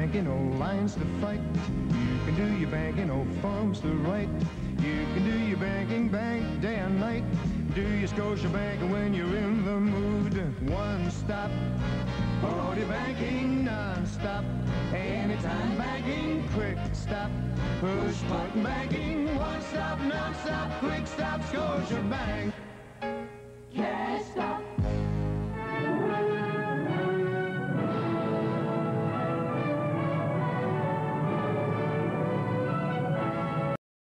banking, no lines to fight. You can do your banking, no forms to write. You can do your banking, bank day and night. Do your Scotiabank when you're in the mood. One stop, all your banking non-stop. Anytime banking, quick stop. Push button banking, one stop, non-stop, quick stop, Scotiabank.